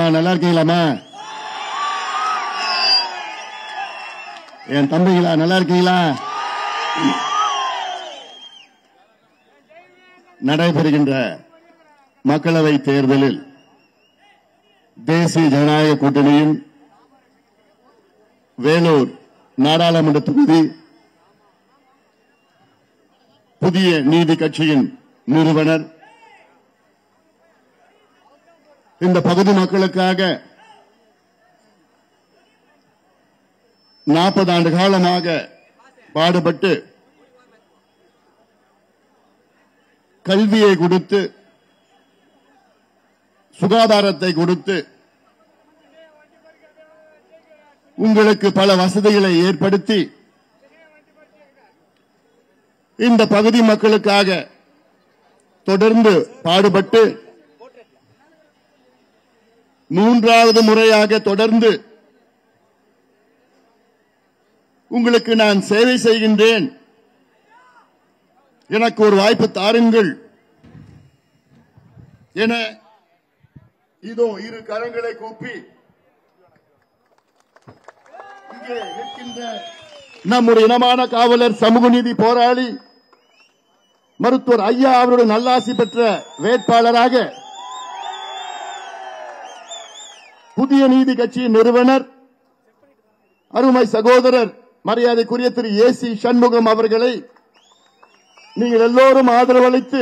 நல்லா இருக்கீங்களாமா? என் தம்பிகளா நல்லா இருக்கீங்களா? நடைபெறுகின்ற மக்களவை தேர்தலில் தேசிய ஜனநாயக கூட்டணியின் வேலூர் நாடாளுமன்ற தொகுதி புதிய நீதி கட்சியின் நிறுவனர், இந்த பகுதி மக்களுக்காக 40 ஆண்டு காலமாக பாடுபட்டு கல்வியை கொடுத்து, சுகாதாரத்தை கொடுத்து, உங்களுக்கு பல வசதிகளை ஏற்படுத்தி இந்த பகுதி மக்களுக்காக தொடர்ந்து பாடுபட்டு 3வது முறையாக தொடர்ந்து உங்களுக்கு நான் சேவை செய்கின்றேன், எனக்கு ஒரு வாய்ப்பு தாருங்கள் என இதோ இரு கரங்களை கூப்பி இங்கே நிற்கின்ற நம்முடைய இனமான காவலர், சமூக நீதி போராளி மருத்துவர் ஐயா அவருடைய நல்லாசி பெற்ற வேட்பாளராக புதிய நீதி கட்சியின் நிறுவனர் அருமை சகோதரர் மரியாதைக்குரிய திரு ஏசி சண்முகம் அவர்களை நீங்கள் எல்லோரும் ஆதரவளித்து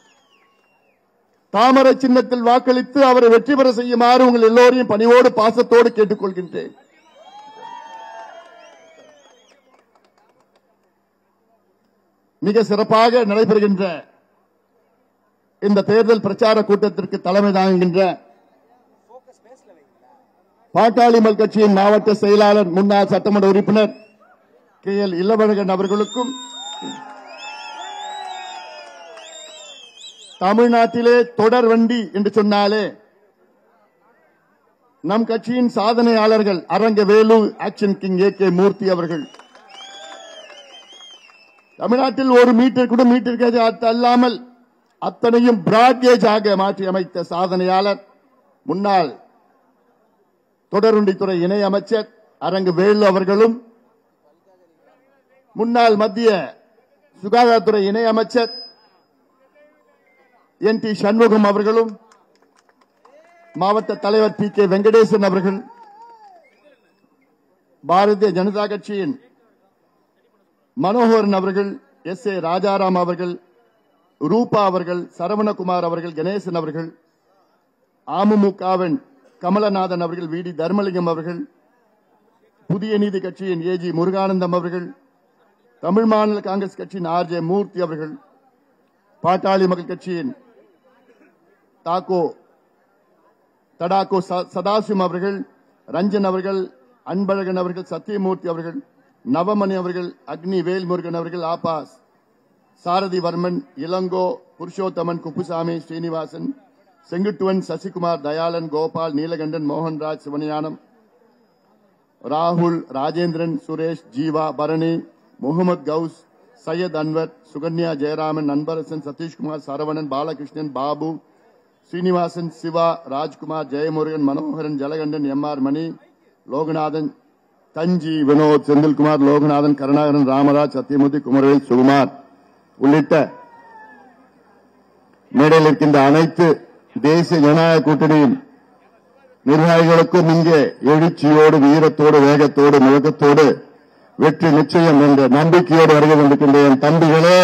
தாமரை சின்னத்தில் வாக்களித்து அவரை வெற்றி பெற செய்யுமாறு உங்கள் எல்லோரையும் பணிவோடு பாசத்தோடு கேட்டுக் கொள்கின்றேன். மிக சிறப்பாக நடைபெறுகின்ற இந்த தேர்தல் பிரச்சார கூட்டத்திற்கு தலைமை தாங்குகின்ற பாட்டாளி மக்கள் கட்சியின் மாவட்ட செயலாளர், முன்னாள் சட்டமன்ற உறுப்பினர் KL இளவழகன் அவர்களுக்கும், தமிழ்நாட்டிலே தொடர் வண்டி என்று சொன்னாலே நம் கட்சியின் சாதனையாளர்கள் Aranga Velu, action king AK Murthy அவர்கள், தமிழ்நாட்டில் ஒரு மீட்டர் கூட மீட்டர் கேஜ் அல்லாமல் அத்தனையும் பிராட்கேஜ் ஆக மாற்றி அமைத்த சாதனையாளர், முன்னாள் தொடர்வண்டித்துறை இணை அமைச்சர் அரங்க வேலு அவர்களும், முன்னாள் மத்திய சுகாதாரத்துறை இணை அமைச்சர் NT சண்முகம் அவர்களும், மாவட்ட தலைவர் PK வெங்கடேசன் அவர்கள், பாரதிய ஜனதா கட்சியின் மனோகரன் அவர்கள், SA ராஜாராம் அவர்கள், ரூபா அவர்கள், சரவணகுமார் அவர்கள், கணேசன் அவர்கள், அமமுகவின் கமலநாதன் அவர்கள், VD தர்மலிங்கம் அவர்கள், புதிய நீதி கட்சியின் AG முருகானந்தம் அவர்கள், தமிழ் மாநில காங்கிரஸ் கட்சியின் RJ மூர்த்தி அவர்கள், பாட்டாளி மக்கள் கட்சியின் தடாகோ சதாசிவம் அவர்கள், ரஞ்சன் அவர்கள், அன்பழகன் அவர்கள், சத்தியமூர்த்தி அவர்கள், நவமணி அவர்கள், அக்னி வேல்முருகன் அவர்கள், ஆபாஸ் சாரதி வர்மன், இளங்கோ, புருஷோத்தமன், குப்புசாமி, ஸ்ரீனிவாசன், செங்குட்டுவன், சசிகுமார், தயாளன், கோபால், நீலகண்டன், மோகன்ராஜ், சிவஞானம், ராகுல், ராஜேந்திரன், சுரேஷ், ஜீவா, பரணி, முகமது கவுஸ், சையத் அன்வர், சுகன்யா, ஜெயராமன், அன்பரசன், சதீஷ்குமார், சரவணன், பாலகிருஷ்ணன், பாபு, ஸ்ரீனிவாசன், சிவா, ராஜ்குமார், ஜெயமுருகன், மனோகரன், ஜலகண்டன், MR மணி, லோகநாதன், தஞ்சி, வினோத், செந்தில்குமார், லோகநாதன், கருணாகரன், ராமராஜ், சத்தியமூர்த்தி, குமரவேல், சுகுமார் உள்ளிட்ட மேடையில் இருக்கின்ற அனைத்து தேசிய ஜனநாயக கூட்டணியின் நிர்வாகிகளுக்கும் இங்கே எழுச்சியோடு, வீரத்தோடு, வேகத்தோடு, முழக்கத்தோடு வெற்றி நிச்சயம் என்ற நம்பிக்கையோடு வருகை கொண்டிருக்கின்ற என் தம்பிகளே,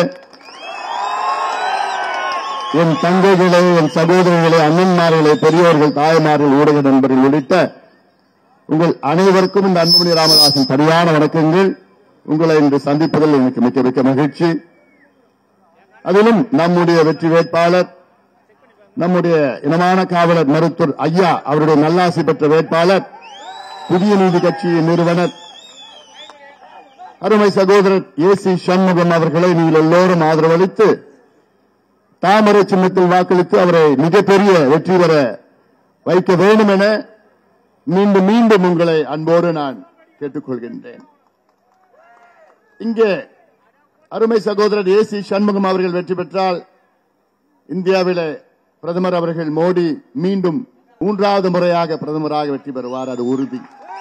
என் தங்கைகளே, என் சகோதரிகளே, அண்ணன்மார்களே, பெரியோர்கள், தாய்மார்கள், ஊடக நண்பர்கள் உள்ளிட்ட உங்கள் அனைவருக்கும் இந்த அன்புமணி ராமதாசின் பணிவான வணக்கங்கள். உங்களை இன்று சந்திப்பதில் எனக்கு மிக்க மிக்க மகிழ்ச்சி. அதிலும் நம்முடைய வெற்றி வேட்பாளர், நம்முடைய இனமான காவலர் மருத்துவர் ஐயா அவருடைய நல்லாசி பெற்ற வேட்பாளர், புதிய நீதி கட்சியின் நிறுவனர் அருமை சகோதரர் ஏசி சண்முகம் அவர்களை நீங்கள் எல்லோரும் ஆதரவளித்து தாமரை சின்னத்தில் வாக்களித்து அவரை மிகப்பெரிய வெற்றி பெற வைக்க வேண்டும் என மீண்டும் மீண்டும் உங்களை அன்போடு நான் கேட்டுக்கொள்கின்றேன். இங்கே அருமை சகோதரர் ஏசி சண்முகம் அவர்கள் வெற்றி பெற்றால் இந்தியாவிலே பிரதமர் அவர்கள் மோடி மீண்டும் மூன்றாவது முறையாக பிரதமராக வெற்றி பெறுவார், அது உறுதி.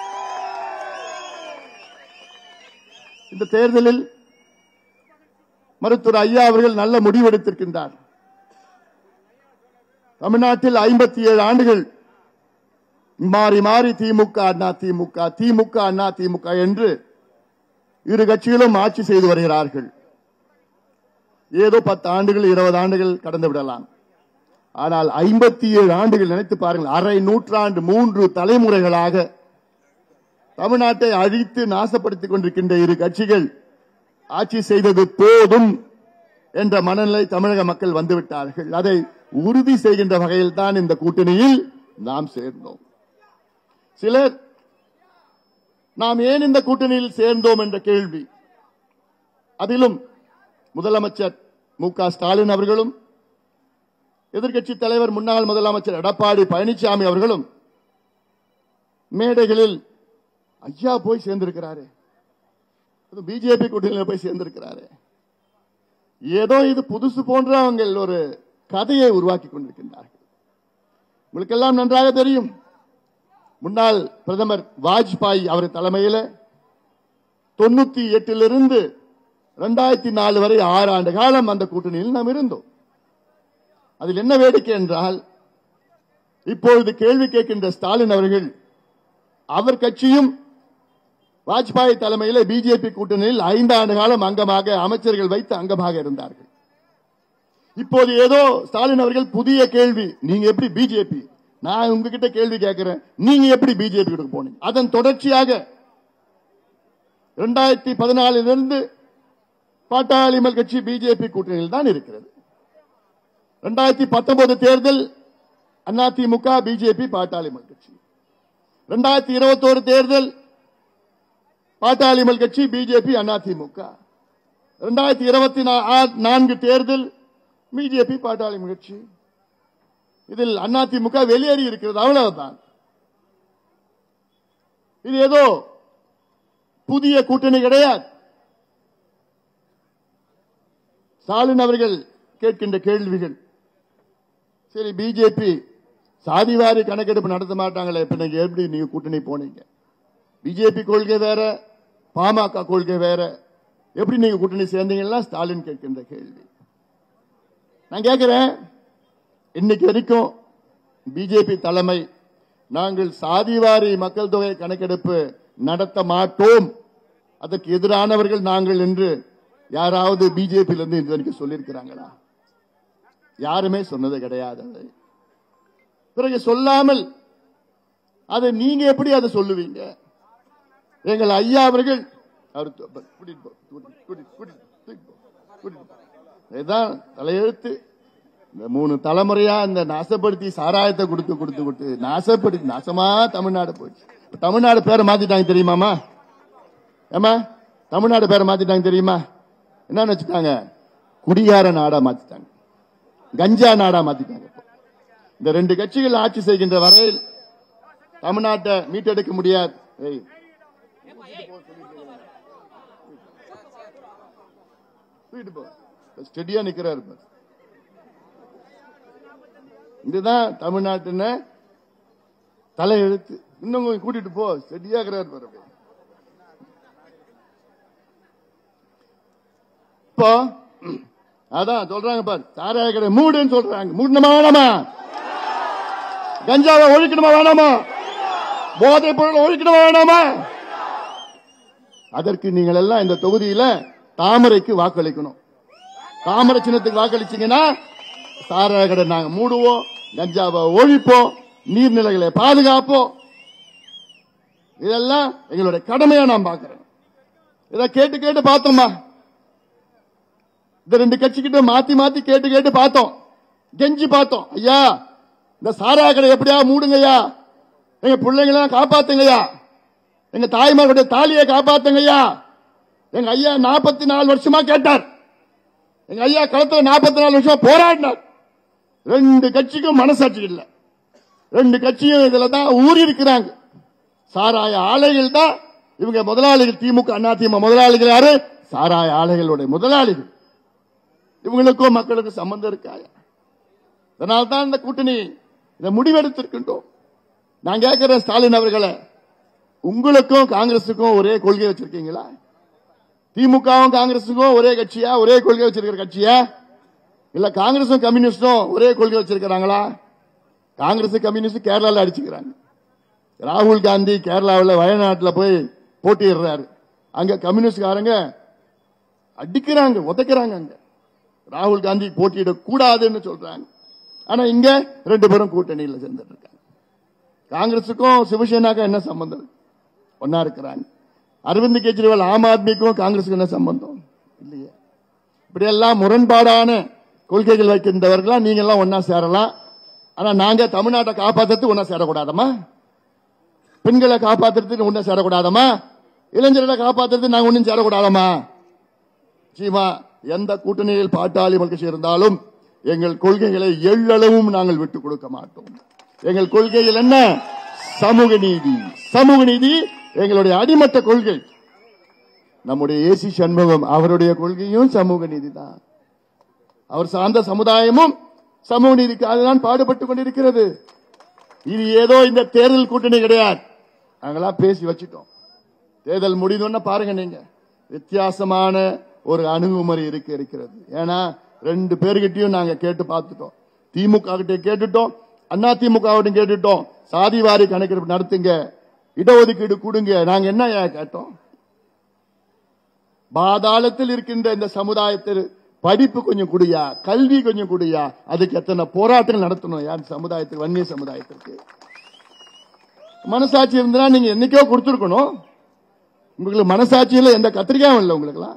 இந்த தேர்தலில் மருத்துவர் ஐயா அவர்கள் நல்ல முடிவெடுத்திருக்கின்றார். தமிழ்நாட்டில் 57 ஆண்டுகள் மாறி மாறி திமுக அண்ணா திமுக, திமுக அண்ணா திமுக என்று இரு கட்சிகளும் ஆட்சி செய்து வருகிறார்கள். ஏதோ 10 ஆண்டுகள் 20 ஆண்டுகள் கடந்து விடலாம். ஆனால் 57 ஆண்டுகள் நினைத்து பாருங்கள். அரை நூற்றாண்டு 3 தலைமுறைகளாக தமிழ்நாட்டை அழித்து நாசப்படுத்திக் கொண்டிருக்கின்ற இரு கட்சிகள் ஆட்சி செய்தது போதும் என்ற மனநிலை தமிழக மக்கள் வந்துவிட்டார்கள். அதை உறுதி செய்கின்ற வகையில் தான் இந்த கூட்டணியில் நாம் சேர்ந்தோம். சிலர் நாம் ஏன் இந்த கூட்டணியில் சேர்ந்தோம் என்ற கேள்வி, அதிலும் முதலமைச்சர் மு.க. ஸ்டாலின் அவர்களும் எதிர்க்கட்சி தலைவர் முன்னாள் முதலமைச்சர் எடப்பாடி பழனிசாமி அவர்களும் மேடைகளில் ஐயா போய் சேர்ந்திருக்கிறாரு, பிஜேபி கூட்டணியில் போய் சேர்ந்திருக்கிறாரு, ஏதோ இது புதுசு போன்ற அவங்க ஒரு கதையை உருவாக்கி கொண்டிருக்கின்றார்கள். உங்களுக்கெல்லாம் நன்றாக தெரியும், முன்னாள் பிரதமர் வாஜ்பாய் அவர் தலைமையில் 98 2004 வரை 6 ஆண்டு காலம் அந்த கூட்டணியில் நாம் இருந்தோம். அதில் என்ன வேடிக்கை என்றால், இப்பொழுது கேள்வி கேட்கின்ற ஸ்டாலின் அவர்கள், அவர் கட்சியும் வாஜ்பாய் தலைமையில் பிஜேபி கூட்டணியில் 5 ஆண்டு காலம் அங்கமாக அமைச்சர்கள் வைத்து அங்கமாக இருந்தார்கள். இப்போது ஏதோ ஸ்டாலின் அவர்கள் புதிய கேள்வி, நீங்க எப்படி பிஜேபி, நான் உங்ககிட்ட கேள்வி கேட்கிறேன், நீங்க எப்படி பிஜேபி போனீங்க? அதன் தொடர்ச்சியாக 2014 பாட்டாளி மக்கள் கட்சி பிஜேபி கூட்டணியில் தான் இருக்கிறது. 2019 தேர்தல் அதிமுக பிஜேபி பாட்டாளி மக்கள் கட்சி, 2021 தேர்தல் பாட்டாளி மக்கள் கட்சி பிஜேபி அதிமுக, 2024 தேர்தல் பிஜேபி பாட்டாளி மக்கள் கட்சி. இதில் அதிமுக வெளியேறி இருக்கிறது, அவ்வளவுதான். இது ஏதோ புதிய கூட்டணி கிடையாது. ஸ்டாலின் அவர்கள் கேட்கின்ற கேள்விகள், சரி பிஜேபி சாதிவாரி கணக்கெடுப்பு நடத்த மாட்டாங்களே, எப்படி நீங்க கூட்டணி போனீங்க? பிஜேபி கொள்கை வேற, பாமக கொள்கை வேற, எப்படி நீங்க கூட்டணி சேர்ந்தீங்கன்னா ஸ்டாலின் கேட்கின்ற கேள்வி. நான் கேட்கிறேன், இன்னைக்கு வரைக்கும் பிஜேபி தலைமை நாங்கள் சாதிவாரி மக்கள் தொகை கணக்கெடுப்பு நடத்த மாட்டோம், அதற்கு எதிரானவர்கள் நாங்கள் என்று யாராவது பிஜேபியிலிருந்து இது வரைக்கும் சொல்லியிருக்கிறாங்களா? யாருமே சொன்னது கிடையாது. பிறகு சொல்லாமல் அதை நீங்க எப்படி அதை சொல்லுவீங்க? எங்கள் ஐயா அவர்கள் தலையெழுத்து, இந்த 3 தலைமுறையா இந்த நாசப்படுத்தி சாராயத்தை கொடுத்து கொடுத்து கொடுத்து நாசப்படுத்தி நாசமா தமிழ்நாடு போயிடுச்சு. தமிழ்நாடு பேரை மாத்திட்டாங்க தெரியுமாமா? ஏமா தமிழ்நாடு பேரை மாத்திட்டாங்க தெரியுமா? என்ன வச்சுட்டாங்க? குடிகார நாடா மாத்திட்டாங்க, கஞ்சா நாடா மாத்திட்டாங்க. இந்த 2 கட்சிகள் ஆட்சி செய்கின்ற வரையில் தமிழ்நாட்டை மீட்டெடுக்க முடியாது. ஸ்டெடியா நிக்கிறாரு. இதுதான் தமிழ்நாட்டின் தலையெழுத்து. இன்னும் கூட்டிட்டு போ, ஸ்டெடியா இருக்கிறாரு. இப்போ அதான் சொல்றாங்க பாரு, சாராய கடை மூடுன்னு சொல்றாங்க. மூடணுமா வேணாமா? கஞ்சாவை ஒழிக்கணுமா வேணாமா? போதைப் பொருள் ஒழிக்கணுமா வேணாமா? அதற்கு நீங்கள் எல்லாம் இந்த தொகுதியில தாமரைக்கு வாக்களிக்கணும். தாமரை சின்னத்துக்கு வாக்களிச்சீங்கன்னா சாராய கடை நாங்க மூடுவோம், கஞ்சாவை ஒழிப்போம், நீர்நிலைகளை பாதுகாப்போம். இதெல்லாம் எங்களுடைய கடமையா நான் பார்க்கிறேன். இதை கேட்டு கேட்டு பார்த்தோமா? இந்த 2 கட்சிக்கிட்ட மாத்தி மாத்தி கேட்டு கேட்டு பார்த்தோம், கெஞ்சி பார்த்தோம். ஐயா இந்த சாராய கடை எப்படியா மூடுங்கய்யா, எங்க பிள்ளைங்கள காப்பாத்துங்கய்யா, எங்க தாய்மார்களுடைய தாலியை காப்பாத்துங்கய்யா. எங்க ஐயா 44 வருஷமா கேட்டார். எங்க ஐயா களத்துல 44 வருஷமா போராடினார். 2 கட்சிக்கும் மனசாட்சி இல்லை. 2 கட்சியும் இதுல தான் ஊறி இருக்கிறாங்க. சாராய ஆலைகள் தான் இவங்க முதலாளிகள். திமுக அதிமுக முதலாளிகள் யாரு? சாராய ஆலைகளுடைய முதலாளிகள். இவங்களுக்கும் மக்களுக்கும் சம்பந்தம் இருக்காங்க. அதனால்தான் இந்த கூட்டணி இதை முடிவெடுத்திருக்கின்றோம். நான் கேட்கிறேன் ஸ்டாலின் அவர்களை, உங்களுக்கும் காங்கிரசுக்கும் ஒரே கொள்கை வச்சிருக்கீங்களா? திமுகவும் காங்கிரசுக்கும் ஒரே கட்சியா, ஒரே கொள்கை வச்சிருக்கிற கட்சியா? இல்ல காங்கிரசும் கம்யூனிஸ்டும் ஒரே கொள்கை வச்சிருக்கிறாங்களா? காங்கிரஸ் கம்யூனிஸ்ட் கேரளாவில் அடிச்சுக்கிறாங்க. ராகுல் காந்தி கேரளாவில் வயநாட்டில் போய் போட்டியிடுறாரு. அங்க கம்யூனிஸ்ட்காரங்க அடிக்கிறாங்க, உதைக்கிறாங்க. அங்க ராகுல் காந்தி போட்டியிட கூடாதுன்னு சொல்றாங்க. ஆனா இங்க ரெண்டு பேரும் கூட்டணியில் சேர்ந்துட்டு இருக்காங்க. காங்கிரசுக்கும் சிவசேனாக்கும் என்ன சம்பந்தம்? ஒன்னா இருக்கிறாங்க. அரவிந்த் கெஜ்ரிவால் ஆம் ஆத்மிக்கும் காங்கிரசுக்கு என்ன சம்பந்தம்? இல்லையே. இப்படி எல்லாம் முரண்பாடான கொள்கைகள் வைக்கின்றவர்களா நீங்க எல்லாம் ஒன்னா சேரலாம். ஆனா நாங்க தமிழ்நாட்டை காப்பாற்றுறதுக்கு ஒன்னா சேரக்கூடாதமா? பெண்களை காப்பாற்றுறதுக்கு ஒன்னா சேரக்கூடாதமா? இளைஞர்களை காப்பாற்றுறதுக்கு நாங்க ஒன்னும் சேரக்கூடாதமா? நிச்சயமா எந்த கூட்டணியில் பாட்டாளி கட்சி இருந்தாலும் எங்கள் கொள்கைகளை எள்ளளவும் நாங்கள் விட்டுக் கொடுக்க மாட்டோம். எங்கள் கொள்கைகள் என்ன? சமூக நீதி. சமூக நீதி எங்களுடைய அடிமட்ட கொள்கை. நம்முடைய ஏசி சண்முகம் அவருடைய கொள்கையும் சமூக நீதி தான். அவர் சார்ந்த சமுதாயமும் சமூக நீதிக்காக தான் பாடுபட்டுக் கொண்டிருக்கிறது. இது ஏதோ இந்த தேர்தல் கூட்டணி கிடையாது. நாங்களாம் பேசி வச்சுட்டோம். தேர்தல் முடிந்தோன்னு பாருங்க, நீங்க வித்தியாசமான ஒரு அணுகுமுறை இருக்கிறது. ஏன்னா ரெண்டு பேர்கிட்டையும் நாங்க கேட்டு பார்த்துட்டோம். திமுக கிட்ட கேட்டுட்டோம், அண்ணா திமுக கேட்டுட்டோம். சாதிவாரி கணக்கெடுப்பு நடத்துங்க, இடஒதுக்கீடு கொடுங்க. நாங்க என்ன கேட்டோம்? பாதாளத்தில் இருக்கின்ற இந்த சமுதாயத்தில் படிப்பு கொஞ்சம் குடியா, கல்வி கொஞ்சம் குடியா. அதுக்கு எத்தனை போராட்டங்கள் நடத்தணும் யார் சமுதாயத்துக்கு, வன்னிய சமுதாயத்திற்கு. மனசாட்சி இருந்தா நீங்க என்னைக்கோ கொடுத்திருக்கணும். உங்களுக்கு மனசாட்சியில் எந்த கத்திரிக்காயும் இல்லை. உங்களுக்குலாம்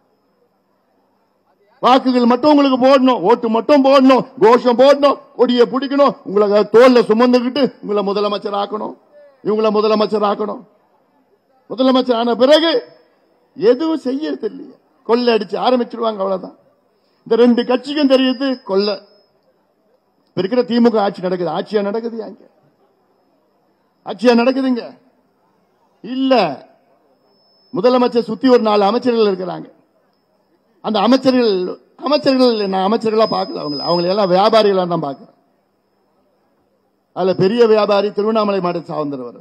வாக்குகள் மட்டும் உங்களுக்கு போடணும், ஓட்டு மட்டும் போடணும், கோஷம் போடணும், கொடியை பிடிக்கணும், உங்களை தோல்ல சுமந்துக்கிட்டு உங்களை முதலமைச்சர் ஆக்கணும், இவங்களை முதலமைச்சர் ஆக்கணும். முதலமைச்சர் ஆன பிறகு எதுவும் செய்யறது இல்லையா? கொள்ளை அடிச்சு ஆரம்பிச்சிருவாங்க, அவ்வளவுதான். இந்த ரெண்டு கட்சிக்கும் தெரியுது கொள்ளை. இருக்கிற திமுக ஆட்சி நடக்குது. ஆட்சியா நடக்குது? அங்க ஆட்சியா நடக்குதுங்க இல்ல. முதலமைச்சர் சுத்தி ஒரு 4 அமைச்சர்கள் இருக்கிறாங்க. அந்த அமைச்சர்கள் நான் அமைச்சர்களா பார்க்கல. அவங்க எல்லாம் வியாபாரிகளா தான் பார்க்கிறேன். அதுல பெரிய வியாபாரி திருவண்ணாமலை மாவட்ட சார்ந்தவர்.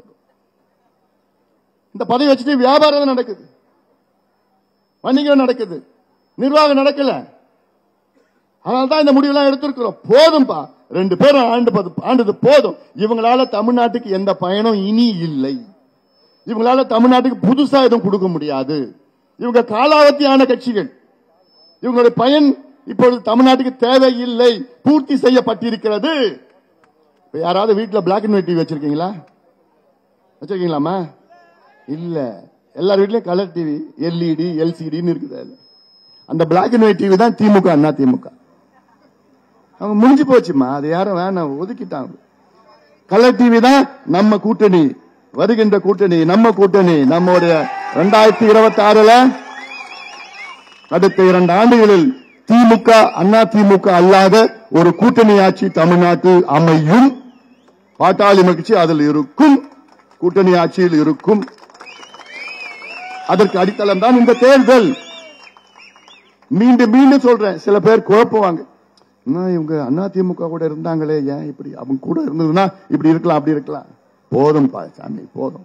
இந்த பதவி வச்சுட்டு வியாபாரம் தான் நடக்குது, வணிகம் நடக்குது, நிர்வாகம் நடக்கல. அதனால்தான் இந்த முடிவெல்லாம் எடுத்திருக்கிறோம். போதும்பா, 2 பேரும் ஆண்டது போதும். இவங்களால தமிழ்நாட்டுக்கு எந்த பயனும் இனி இல்லை. இவங்களால தமிழ்நாட்டுக்கு புதுசா எதுவும் கொடுக்க முடியாது. இவங்க காலாவதியான கட்சிகள். இவங்களுடைய பயன் இப்பொழுது தமிழ்நாட்டுக்கு தேவையில்லை, பூர்த்தி செய்யப்பட்டிருக்கிறது. யாராவது வீட்டில் பிளாக் அண்ட் ஒயிட் டிவி வச்சிருக்கீங்களா? வச்சிருக்கீங்களாமா? இல்ல, எல்லார் வீட்லயும் கலர் டிவி, எல்இடி, எல்சிடின்னு இருக்குது. அந்த பிளாக் அண்ட் ஒயிட் டிவி தான் திமுக, அண்ணா திமுக. அவங்க முடிஞ்சு போச்சுமா, அது யாரும் வேணாம், ஒதுக்கிட்டாங்க. கலர் டிவி தான் நம்ம கூட்டணி, வருகின்ற கூட்டணி, நம்ம கூட்டணி. நம்முடைய 2026 அடுத்த 2 ஆண்டுகளில் திமுக, அண்ணா திமுக அல்லாத ஒரு கூட்டணி ஆட்சி தமிழ்நாட்டில் அமையும். பாட்டாளி கட்சி அதில் இருக்கும், கூட்டணி ஆட்சியில் இருக்கும். அதற்கு அடித்தளம் தான் இந்த தேர்தல். மீண்டும் மீண்டும் சொல்றேன், சில பேர் குழப்புவாங்க. இவங்க அண்ணா திமுக கூட இருந்தாங்களே, ஏன் இப்படி? அவங்க கூட இருந்ததுன்னா இப்படி இருக்கலாம், அப்படி இருக்கலாம். போதும் சாமி, போதும்.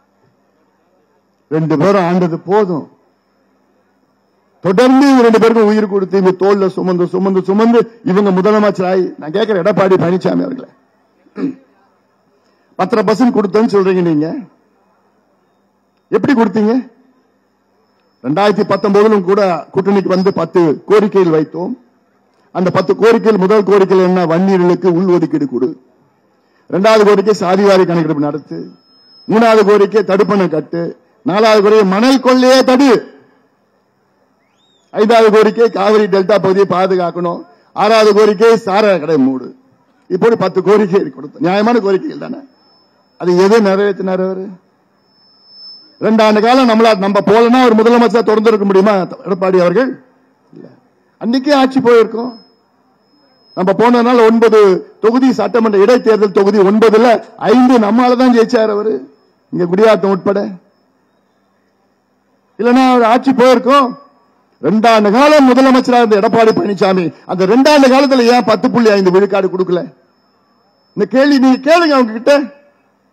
2 பேரும் ஆண்டது போதும். தொடர்ந்து 2 பேருக்கும் உயிர் கொடுத்து இவங்க தோல்ல சுமந்து சுமந்து சுமந்து இவங்க முதலமைச்சராய். நான் கேட்கிறேன், எடப்பாடி பழனிசாமி அவர்களை 10% கொடுத்தேன்னு சொல்றீங்க. நீங்க எப்படி கொடுத்தீங்க? 2019 கூட கூட்டணிக்கு வந்து 10 கோரிக்கைகள் வைத்தோம். அந்த 10 கோரிக்கைகள், முதல் கோரிக்கையில் என்ன? வன்னியர்களுக்கு உள்ஒதுக்கீடு கொடு. 2வது கோரிக்கை சாதிவாரி கணக்கெடுப்பு நடத்து. 3வது கோரிக்கை தடுப்பணை கட்டு. 4வது கோரிக்கை மணல் கொள்ளையே தடு. 5வது கோரிக்கை காவிரி டெல்டா பகுதியை பாதுகாக்கணும். 6வது கோரிக்கை சாராய கடை மூடு. இப்படி 10 கோரிக்கை கொடுத்தோம். நியாயமான கோரிக்கைகள் தானே? அது எது நிறைவேற்றினார் அவரு? 2 ஆண்டு காலம் நம்ம போலனா ஒரு முதலமைச்சர் தொடர்ந்து இருக்க முடியுமா எடப்பாடி அவர்கள்? இல்ல. அன்னைக்கே ஆட்சி போயிருக்கோம். நம்ம போனதுனால 9 தொகுதி சட்டமன்ற இடைத்தேர்தல் தொகுதி 9ல 5 நம்மாலதான் ஜெயிச்சார் அவரு, இங்க குடியாத்தம் உட்பட. இல்லன்னா அவர் ஆட்சி போயிருக்கோம். 2 ஆண்டு காலம் முதலமைச்சராக இருந்த எடப்பாடி பழனிசாமி அந்த 2 ஆண்டு காலத்தில் ஏன் 10.5 விழுக்காடு கொடுக்கல? இந்த கேள்வி நீங்க கேளுங்க அவங்க கிட்ட.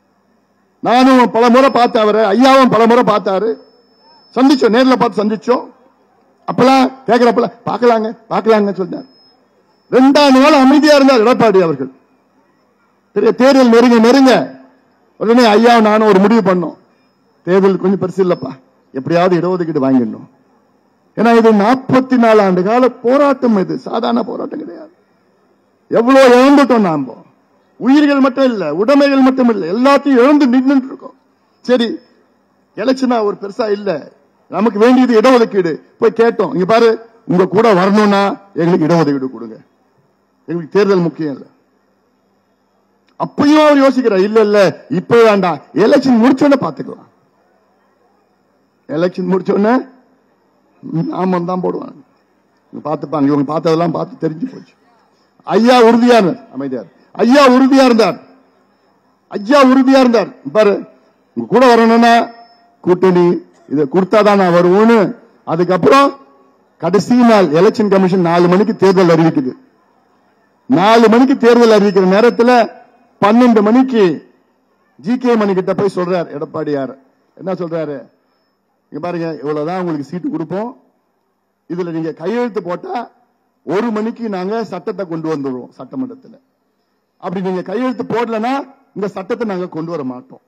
நானும் பல முறை பார்த்தேன் அவரை, ஐயாவும் பல முறை பார்த்தாரு, சந்திச்சோம், நேர்ல பார்த்து சந்திச்சோம். அப்பெல்லாம் கேட்கிறப்பல பார்க்கலாங்க சொன்னார். 2 நாள் அமைதியா இருந்தார் எடப்பாடி அவர்கள். தேர்தல் நெருங்க உடனே ஐயா நானும் ஒரு முடிவு பண்ணோம், தேர்தல் கொஞ்சம் பெருசு இல்லப்பா, எப்படியாவது இடஒதுக்கீடு வாங்கிடணும். ஏன்னா இது 44 ஆண்டு கால போராட்டம், இது சாதாரண போராட்டம் கிடையாது. எவ்வளவு இழந்துட்டோம் நாம, உயிர்கள் மட்டும் இல்ல, உடைமைகள் மட்டும் இல்ல, எல்லாத்தையும் இழந்து நின்று இருக்கோம். சரி, எலெக்ஷனா ஒரு பெருசா இல்ல, நமக்கு வேண்டியது இடஒதுக்கீடு. போய் கேட்டோம், இங்க பாரு, உங்க கூட வரணும்னா எங்களுக்கு இடஒதுக்கீடு கொடுங்க, எங்களுக்கு தேர்தல் முக்கியம் இல்ல. அப்பயும் அவர் யோசிக்கிறார், இல்ல இப்ப வேண்டாம், எலெக்ஷன் முடிச்சோன்னு பாத்துக்கலாம். எலெக்ஷன் முடிச்சோன்னு நாம தான் போடுவாங்க, பாத்துப்பாங்க, இவங்க பார்த்ததெல்லாம் பார்த்து தெரிஞ்சு போச்சு. ஐயா உறுதியா இருந்தார், அமைதியார். ஐயா உறுதியா இருந்தார். பாரு, உங்க கூட வரணும்னா கூட்டணி இதை கொடுத்தாதான் நான் வருவோன்னு. அதுக்கப்புறம் கடைசி நாள் எலெக்ஷன் கமிஷன் 4 மணிக்கு தேர்தல் அறிவிக்குது. 4 மணிக்கு தேர்தல் அறிவிக்கிற நேரத்தில் 12 மணிக்கு ஜி.கே. மணி கிட்ட போய் சொல்றார் எடப்பாடியார். என்ன சொல்றாரு, இங்க பாருங்க, இவ்வளவுதான் உங்களுக்கு சீட்டு கொடுப்போம், இதுல நீங்க கையெழுத்து போட்டா 1 மணிக்கு நாங்க சட்டத்தை கொண்டு வந்துடுவோம் சட்டமன்றத்தில். அப்படி நீங்க கையெழுத்து போடலன்னா இந்த சட்டத்தை நாங்க கொண்டு வர மாட்டோம்.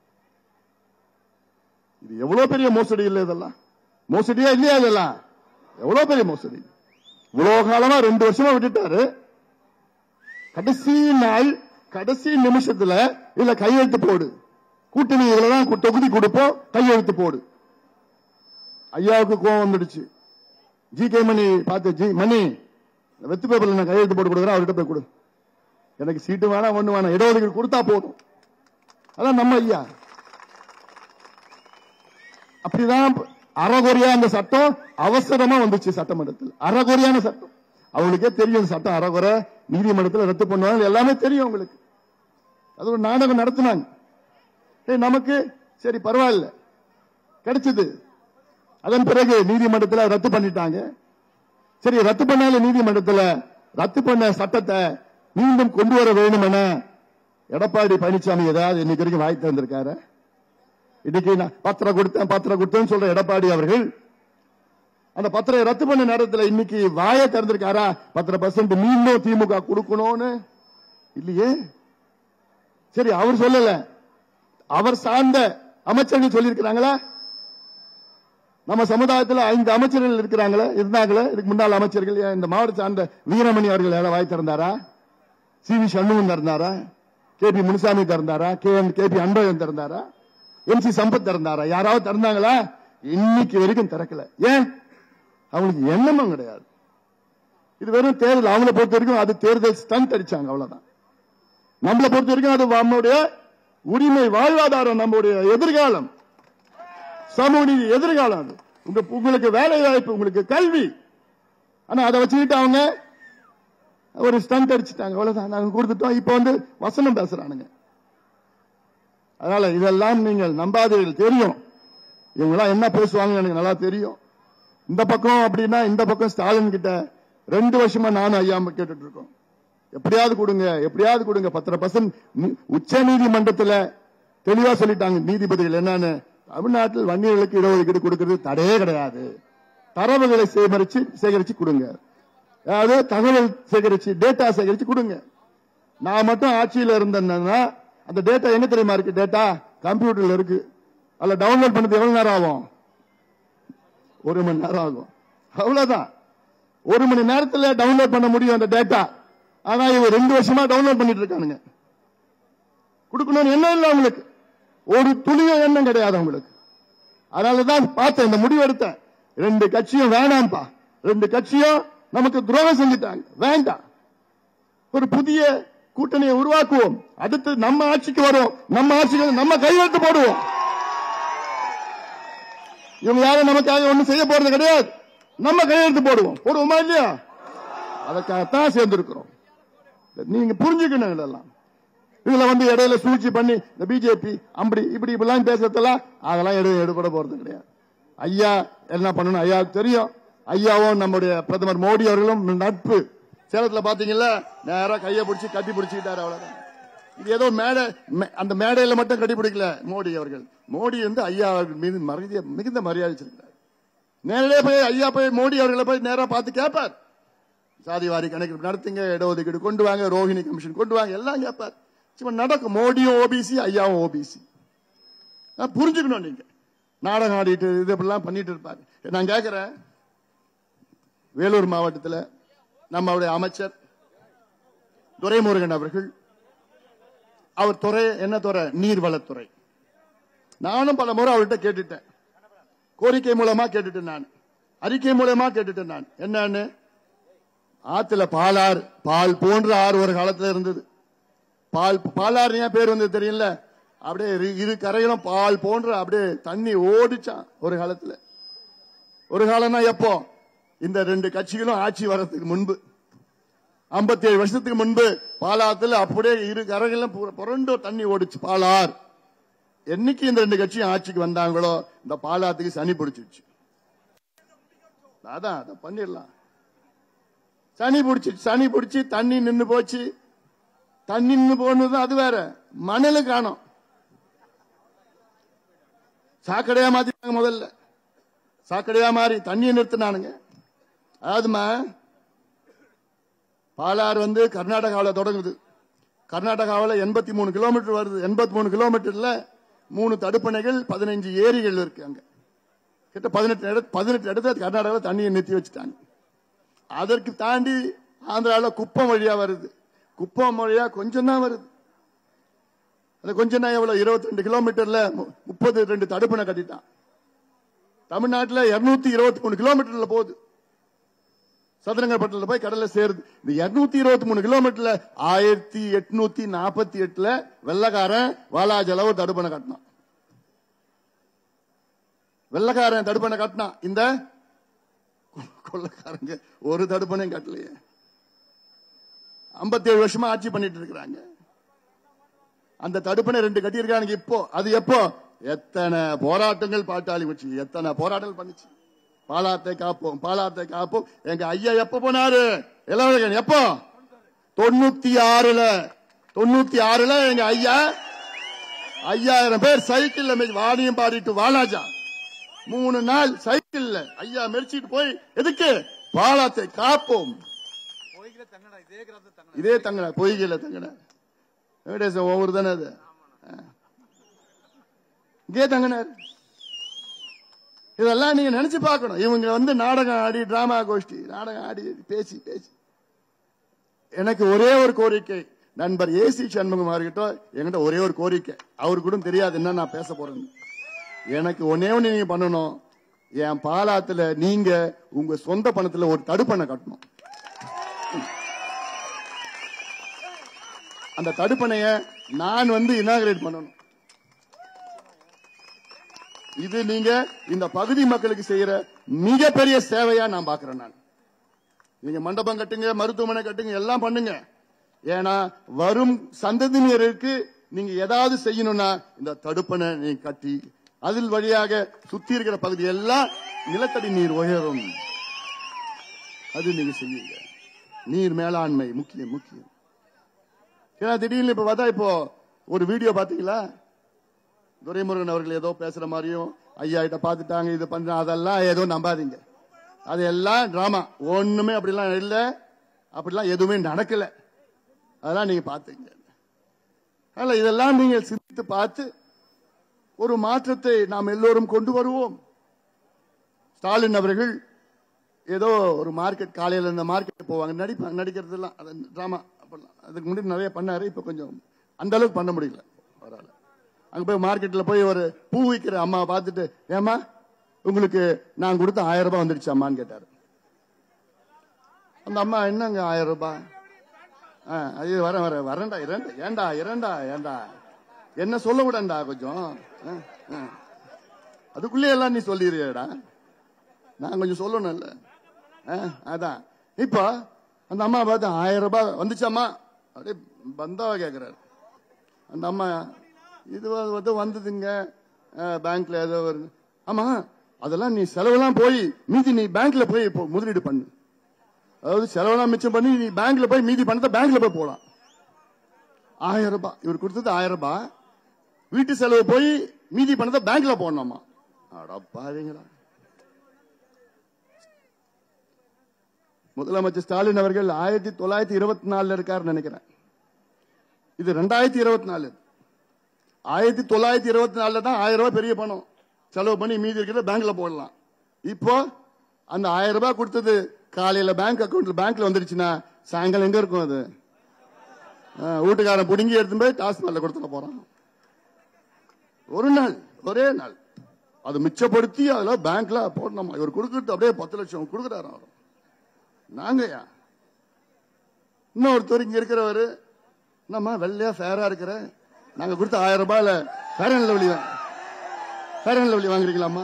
இது எவ்வளவு பெரிய மோசடி இல்லை, இதெல்லாம் மோசடியா இல்லையா? இதெல்லாம் எவ்வளவு பெரிய மோசடி. இவ்வளவு காலமா 2 வருஷமா விட்டுட்டாரு. கடைசி நாள் கடைசி நிமிஷத்துல இல்ல கையெழுத்து போடு, கூட்டணி இதுலதான் தொகுதி கொடுப்போம், கையெழுத்து போடு. ஐயாவுக்கு கோபம் வந்துடுச்சு. ஜி.கே. மணி பார்த்து, மணி வெத்து பேப்பர்ல நான் கையெழுத்து போட்டு கொடுக்குறேன், அவர்கிட்ட போய் கொடு, எனக்கு சீட்டு வேணாம், ஒண்ணு வேணாம், இடஒதுக்கீடு கொடுத்தா போதும். அதான் நம்ம ஐயா. அப்படிதான் அறகுறையா அந்த சட்டம் அவசரமா வந்துச்சு சட்டமன்றத்தில். அறகுறையான சட்டம், அவங்களுக்கே தெரியும் சட்டம் அறகுறை, நீதிமன்றத்தில் ரத்து பண்ணுவாங்க, எல்லாமே தெரியும் அவங்களுக்கு. அது ஒரு நாடகம் நடத்தினாங்க. நமக்கு சரி பரவாயில்ல கிடைச்சது. அதன் பிறகு நீதிமன்றத்தில் ரத்து பண்ணிட்டாங்க. சரி, ரத்து பண்ணால நீதிமன்றத்தில் ரத்து பண்ண சட்டத்தை மீண்டும் கொண்டு வர வேண்டும் என எடப்பாடி பழனிசாமி ஏதாவது இன்னைக்கு வரைக்கும் வாய் திறந்திருக்காரு? இன்னைக்கு நான் பத்திரம் கொடுத்தேன்னு சொல்ற எடப்பாடி அவர்கள் அந்த பத்திரம் ரத்து பண்ண நேரத்தில் இன்னைக்கு வாயை திறந்திருக்காரா 10% மீண்டும் திமுக கொடுக்கணும்னு? இல்லையே. சரி, அவர் சொல்லல, அவர் சார்ந்த அமைச்சர்கள் சொல்லி இருக்கிறாங்களா? நம்ம சமுதாயத்தில் 5 அமைச்சர்கள் இருக்கிறாங்களே, இருந்தாங்களே, இதுக்கு முன்னாள் அமைச்சர்கள். இந்த மாவட்ட சார்ந்த வீரமணி அவர்கள் யாராவது வாய் திறந்தாரா? சி.வி. சண்முகம் திறந்தாரா? கே.பி. முனுசாமி திறந்தாரா? கே.பி. அன்பழகன் திறந்தாரா? எம்.சி. சம்பத் திறந்தாரா? யாராவது திறந்தாங்களா? இன்னைக்கு வரைக்கும் திறக்கல. ஏன்? அவங்களுக்கு எண்ணமும் கிடையாது. இது வெறும் தேர்தல். அவங்களை பொறுத்த வரைக்கும் அது தேர்தல் ஸ்டண்ட் அடிச்சாங்க, அவ்வளவுதான். நம்மளை பொறுத்த வரைக்கும் அது நம்முடைய உரிமை, வாழ்வாதாரம், நம்முடைய எதிர்காலம், சமூக நீதி எதிர்காலம். அது உங்களுக்கு வேலை வாய்ப்பு, உங்களுக்கு கல்வி. ஆனா அதை வச்சுக்கிட்டு அவங்க ஒரு ஸ்டண்ட் அடிச்சுட்டாங்க, அவ்வளவுதான். நாங்க கொடுத்துட்டோம், இப்ப வந்து வசனம் பேசுறானுங்க. அதனால இதெல்லாம் நீங்கள் நம்பாதீர்கள். தெரியும் இவங்கெல்லாம் என்ன பேசுவாங்க, எனக்கு நல்லா தெரியும். இந்த பக்கம் அப்படின்னா இந்த பக்கம் ஸ்டாலின் கிட்ட 2 வருஷமா நானும் ஐயா கேட்டுட்டு இருக்கோம், எப்படியாவது கொடுங்க, எப்படியாவது கொடுங்க 10%. உச்ச நீதிமன்றத்தில் தெளிவா சொல்லிட்டாங்க நீதிபதிகள் என்னன்னு, தமிழ்நாட்டில் வன்னியர்களுக்கு இடஒதுக்கீடு கொடுக்கிறது தடையே கிடையாது. தரவுகளை சேகரிச்சு கொடுங்க, அதாவது தகவல் சேகரிச்சு டேட்டா சேகரிச்சு கொடுங்க. நான் மட்டும் ஆட்சியில் இருந்தேன்னா அந்த டேட்டா எங்க தெரியுமா இருக்கு? டேட்டா கம்ப்யூட்டர்ல இருக்கு. அதுல டவுன்லோட் பண்ணது எவ்வளவு நேரம் ஆகும்? 1 மணி நேரம் ஆகும், அவ்வளவுதான். 1 மணி நேரத்தில் டவுன்லோட் பண்ண முடியும் அந்த டேட்டா. ஆனா இவங்க 2 வருஷமா டவுன்லோட் பண்ணிட்டு இருக்கானுங்க. கொடுக்கணும்னு என்ன இல்லை அவங்களுக்கு, ஒரு துளியும் எண்ணம் கிடையாது அவங்களுக்கு. அதனாலதான் பார்த்தேன், இந்த முடிவு எடுத்தேன். 2 கட்சியும் வேணாம்பா, 2 கட்சியும் நமக்கு துரோகம் செஞ்சுட்டாங்க, வேண்டாம். ஒரு புதிய கூட்டணியை உருவாக்குவோம், அடுத்து நம்ம ஆட்சிக்கு வரும், நம்ம ஆட்சிக்கு நம்ம கையெழுத்து போடுவோம். இவங்க யாரும் நமக்காக ஒண்ணும் செய்ய போறது கிடையாது, நம்ம கையெழுத்து போடுவோமா இல்லையா? அதற்காகத்தான் சேர்ந்திருக்கிறோம். நீங்க புரிஞ்சுக்கணும். இதெல்லாம் இதுல வந்து இடையில சூழ்ச்சி பண்ணி இந்த பிஜேபி அப்படி இப்படி இப்படிலாம் பேசுறதெல்லாம் அதெல்லாம் எடுபட போறது கிடையாது. ஐயா என்ன பண்ணணும் ஐயாவுக்கு தெரியும். ஐயாவும் நம்முடைய பிரதமர் மோடி அவர்களும் நட்பு. சேலத்தில் பாத்தீங்கல்ல, நேரம் கையை பிடிச்சி கட்டி பிடிச்சிக்கிட்டாரு, அவ்வளவுதான். இது ஏதோ மேடை, அந்த மேடையில மட்டும் கண்டுபிடிக்கல மோடி அவர்கள். மோடி வந்து ஐயா அவர்கள் மீது மிகுந்த மரியாதை வச்சிருக்கிறார். நேரடியாக போய் ஐயா போய் மோடி அவர்களை போய் நேரா பார்த்து கேட்பார். சாதிவாரி கணக்கு நடத்துங்க, இடஒதுக்கீடு கொண்டு வாங்க, ரோஹிணி கமிஷன் கொண்டு வாங்க, எல்லாம் கேட்பார். சும்மா நடக்கும். மோடியும் ஓபிசி, ஐயாவும் ஓபிசி. புரிஞ்சுக்கணும். நீங்க நாடகம் ஆடிட்டு இது இப்படிலாம் பண்ணிட்டு இருப்பாரு. நான் கேட்கிறேன், வேலூர் மாவட்டத்தில் நம்மளுடைய அமைச்சர் துரைமுருகன் அவர்கள், அவர் துறை என்ன துறை? நீர்வளத்துறை. நானும் பல முறை அவர்கிட்ட கேட்டுட்டேன், கோரிக்கை மூலமா கேட்டுட்டேன், நான் அறிக்கை மூலமா கேட்டுட்டேன். நான் என்னன்னு, ஆத்துல பாலாறு, பால் போன்ற ஆறு ஒரு காலத்துல இருந்தது. பாலாறு ஏன் பேர் வந்து தெரியல, அப்படியே இரு கரையிலும் பால் போன்ற அப்படியே தண்ணி ஓடிச்சான் ஒரு காலத்துல. ஒரு காலம்னா எப்போ? இந்த ரெண்டு கட்சிகளும் ஆட்சி வர்றதுக்கு முன்பு, 57 வருஷத்துக்கு முன்பு பாலாத்துல அப்படியே இரு கரைகளும் புரண்டு தண்ணி ஓடிச்சு பாலார். என்னைக்கு இந்த ரெண்டு கட்சியும் ஆட்சிக்கு வந்தாங்களோ இந்த பாலாத்துக்கு சனி பிடிச்சிருச்சு. அதான் அதை பண்ணிடலாம். சனி பிடிச்சி தண்ணி நின்று போச்சு. தண்ணி நின்று போனது அது வேற, மணலு காணும். சாக்கடையா மாத்திட்டாங்க. முதல்ல சாக்கடையா மாறி தண்ணியை நிறுத்தினானுங்க. அதாவதுமா, பாலாறு வந்து கர்நாடகாவில் தொடங்குது. கர்நாடகாவில் 83 கிலோமீட்டர் வருது. 83 கிலோமீட்டர்ல 3 தடுப்பணைகள், 15 ஏரிகள் இருக்கு. அங்க கிட்ட 18 இடத்துல கர்நாடகாவில் தண்ணியை நிறுத்தி வச்சுட்டாங்க. அதற்கு தாண்டி ஆந்திராவில் குப்பம் வழியா வருது. குப்பம் வழியா கொஞ்சம் தான் வருது. அது கொஞ்சம் தான் எவ்வளவு? 22 கிலோமீட்டர்ல 32 தடுப்பணை கட்டிட்டான். தமிழ்நாட்டில் 223 கிலோமீட்டர்ல போகுது. சதுரங்கப்பட்டில போய் கடல்ல சேருது. இந்த 223 கிலோமீட்டர்ல 1848ல வெள்ளக்காரன் வாலாஜல ஒரு தடுப்பணை கட்டினான். வெள்ளக்காரன் தடுப்பணை கட்டினான். இந்த கொள்ளக்காரங்க ஒரு தடுப்பணையும் கட்டலையே. 57 வருஷமா ஆட்சி பண்ணிட்டு இருக்கிறாங்க. அந்த தடுப்பணை 2 கட்டியிருக்காங்க. இப்போ அது எப்போ? எத்தனை போராட்டங்கள் பாட்டாளி வச்சு, எத்தனை போராட்டங்கள் பண்ணிச்சு. பாலாத்தை காப்போம், பாலாத்தை காப்போம். எங்க ஐயா எப்ப போனாரு? இளவழகன் எப்போ? 96ல எங்க ஐயா 5000 பேர் சைக்கிள்ல வாடியும் பாடிட்டு வாலாஜா 3 நாள் சைக்கிள்ல ஐயா மெரிச்சிட்டு போய், எதுக்கு? பாலாத்தை காப்போம். இதே தங்கன பொய்கையில தங்கன வெங்கடேசன் ஒவ்வொரு தானே அது இங்கே தங்கினார். இதெல்லாம் நீங்க நினைச்சு பார்க்கணும். இவங்க வந்து நாடகம் ஆடி, டிராமா கோஷ்டி நாடகம் ஆடி பேசி பேசி. எனக்கு ஒரே ஒரு கோரிக்கை, நண்பர் ஏசி சண்முகம் அவர்கிட்ட என்கிட்ட ஒரே ஒரு கோரிக்கை. அவருக்கு கூட தெரியாது என்ன நான் பேச போறேன்னு. எனக்கு ஒன்னே ஒண்ணு நீங்க பண்ணணும். என் பாலாத்துல நீங்க உங்க சொந்த பணத்துல ஒரு தடுப்பணை கட்டணும். அந்த தடுப்பணைய நான் வந்து இனாகிரேட் பண்ணணும். இது நீங்க இந்த பகுதி மக்களுக்கு செய்யற மிகப்பெரிய சேவையா நான் பாக்குறேன். நான் நீங்க மண்டபம் கட்டுங்க, மருத்துவமனை கட்டுங்க, எல்லாம் பண்ணுங்க. ஏன்னா வரும் சந்ததியினருக்கு நீங்க ஏதாவது செய்யணும்னா இந்த தடுப்பணை நீங்க கட்டி, அதில் வழியாக சுத்தி இருக்கிற பகுதி எல்லாம் நிலத்தடி நீர் உயரும். அது நீங்க செய்யுங்க. நீர் மேலாண்மை முக்கியம் முக்கியம். ஏன்னா திடீர்னு இப்ப பார்த்தா, இப்போ ஒரு வீடியோ பாத்தீங்களா? துரைமுருகன் அவர்கள் ஏதோ பேசுற மாதிரியும் ஐயா கிட்ட பாத்துட்டாங்க, இது பண்ற, அதெல்லாம் ஏதோ நம்பாதீங்க. அதெல்லாம் டிராமா. ஒண்ணுமே அப்படிலாம் இல்ல, அப்படிலாம் எதுவுமே நடக்கல. அதெல்லாம் நீங்க பாத்துங்க. அதனால இதெல்லாம் நீங்க சிந்தித்து பார்த்து ஒரு மாற்றத்தை நாம் எல்லோரும் கொண்டு வருவோம். ஸ்டாலின் அவர்கள் ஏதோ ஒரு மார்க்கெட், காலையில இந்த மார்க்கெட் போவாங்க, நடிக்கிறது எல்லாம் டிராமா. அதுக்கு முன்னாடி நிறைய பண்ணாரு. இப்ப கொஞ்சம் அந்த அளவுக்கு பண்ண முடியல. அங்க போய் மார்க்கெட்ல போய் ஒரு பூ விற்கிற அம்மா பார்த்துட்டு, ஏமா உங்களுக்கு நான் கொடுத்த 1000 ரூபாய் வந்துருச்சு அம்மான்னு கேட்டாரு. அந்த அம்மா, என்னங்க 1000 ரூபாய்? அது வரேன்டா, ஏண்டா என்ன சொல்ல விடண்டா கொஞ்சம், அதுக்குள்ளே எல்லாம் நீ சொல்லிடுறியடா, நான் கொஞ்சம் சொல்லணும் இல்ல. அதான் இப்ப அந்த அம்மா பார்த்து 1000 ரூபாய் வந்துச்சாம்மா அப்படியே பந்தாவா கேக்குறாரு. அந்த அம்மா, இது வந்ததுங்க பேங்க்ல ஏதோ வருது. ஆமா, அதெல்லாம் நீ செலவெல்லாம் போய் மீதி நீ பேங்க்ல போய் முதலீடு பண்ணு. அதாவது செலவெல்லாம் மிச்சம் பண்ணி நீ பேங்க்ல போய் மீதி பணத்தை பேங்க்ல போய் போலாம். 1000 ரூபாய். இவர் கொடுத்தது 1000 ரூபாய். வீட்டு செலவு போய் மீதி பணத்தை பேங்க்ல போடணுமா? அடப்பாவீங்களா. முதலமைச்சர் ஸ்டாலின் அவர்கள் 1924 இருக்காரு நினைக்கிறேன். இது 2024. 1924 தான் 1000 ரூபாய் பெரிய பணம் செலவு பண்ணி மீதி இருக்கிறத பேங்க்ல போடலாம். இப்போ அந்த 1000 ரூபாய் கொடுத்தது காலையில பேங்க்ல வந்துருச்சுன்னா சாயங்காலம் எங்க இருக்கும்? அது வீட்டுக்காரன் புடுங்கி எடுத்து போய் டாஸ்மார்க்ல கொடுத்துட போறான். ஒரு நாள், ஒரே நாள் அது மிச்சப்படுத்தி அதுல பேங்க்ல போடணுமா? இவர் கொடுக்கறது அப்படியே 10 லட்சம் கொடுக்குறாரு. நாங்கயா இன்னொருத்தர் இங்க இருக்கிறவரு என்னம்மா வெள்ளையா ஃபேரா இருக்கிற, நாங்க கொடுத்த 1000 ரூபாயில ஃபேர் அண்ட் லவ்லி வாங்குறீங்களாமா?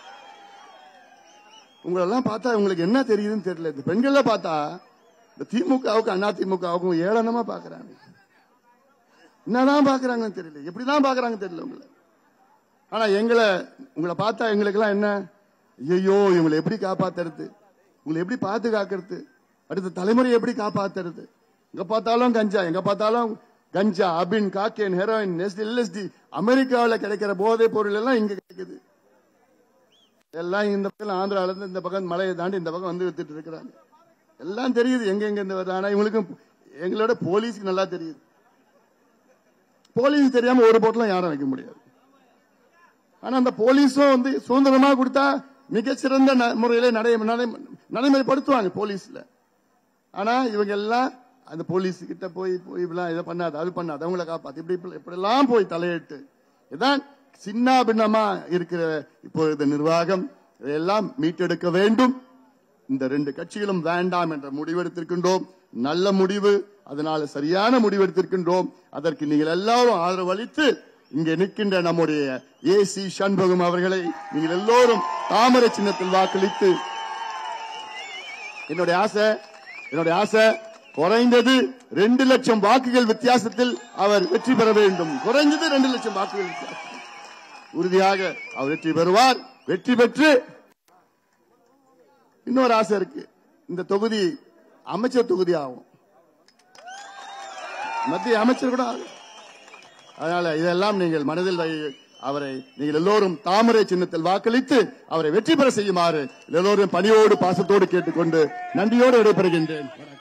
உங்களெல்லாம் பார்த்தா உங்களுக்கு என்ன தெரியுதுன்னு தெரியல. இந்த பெண்கள பார்த்தா இந்த திமுகவுக்கும் அண்ணா திமுகவுக்கும் ஏளனமா பாக்குறாங்க. என்னதான் பாக்குறாங்கன்னு தெரியல, எப்படிதான் பாக்குறாங்க தெரியல உங்களை. ஆனா உங்களை பார்த்தா எங்களுக்கு எல்லாம் என்ன, ஐயோ இவங்களை எப்படி காப்பாத்துறது, உங்களை எப்படி பாதுகாக்கிறது, அடுத்த தலைமுறை எப்படி காப்பாத்துறது. எங்க பார்த்தாலும் கஞ்சா, எங்க பார்த்தாலும் கஞ்சா, அபின், காக்கேன், ஹெரோயின், எல்எஸ்டி, அமெரிக்காவில் கிடைக்கிற போதைப் பொருள் எல்லாம் இங்க கிடைக்குது. எல்லாம் இந்த பக்கம் ஆந்திரால இருந்து இந்த பக்கம் மலையை தாண்டி இந்த பக்கம் வந்து வித்துட்டு இருக்கிறாங்க. எல்லாம் தெரியுது எங்க இருந்து வருது. ஆனா இவங்களுக்கும் எங்களோட போலீஸ்க்கு நல்லா தெரியுது. போலீஸ் தெரியாம ஒரு போட்டெல்லாம் யாரும் வைக்க முடியாது. ஆனா அந்த போலீஸும் வந்து சுதந்திரமா கொடுத்தா மிகச்சிறந்த முறையில நடைமுறைப்படுத்துவாங்க போலீஸ்ல. ஆனா இவங்க எல்லாம் அந்த போலீஸ் கிட்ட போய் இதை பண்ணாது, அது பண்ணாது, அவங்கள காப்பாத்து, இப்படிலாம் போய் தலையிட்டு இதான் சின்ன பின்னமா இருக்கிற இப்போ இந்த நிர்வாகம். இதையெல்லாம் மீட்டெடுக்க வேண்டும். இந்த 2 கட்சிகளும் வேண்டாம் என்ற முடிவெடுத்திருக்கின்றோம். நல்ல முடிவு, அதனால சரியான முடிவெடுத்திருக்கின்றோம். அதற்கு நீங்கள் எல்லாரும் ஆதரவு அளித்து இங்கே நிற்கின்ற நம்முடைய ஏசி சண்முகம் அவர்களை நீங்கள் எல்லோரும் தாமரை சின்னத்தில் வாக்களித்து, என்னுடைய ஆசை குறைந்தது 2 லட்சம் வாக்குகள் வித்தியாசத்தில் அவர் வெற்றி பெற வேண்டும். குறைந்தது 2 லட்சம் வாக்குகள் வித்தியாசம். உறுதியாக அவர் வெற்றி பெறுவார். வெற்றி பெற்று இன்னொரு ஆசை இருக்கு, இந்த தொகுதி அமைச்சர் தொகுதி ஆகும், மத்திய அமைச்சர் கூட ஆகும். அதனால இதெல்லாம் நீங்கள் மனதில் அவரை நீங்கள் எல்லோரும் தாமரை சின்னத்தில் வாக்களித்து அவரை வெற்றி பெற செய்யுமாறு எல்லோரும் பணியோடு பாசத்தோடு கேட்டுக்கொண்டு நன்றியோடு விடைபெறுகின்றேன்.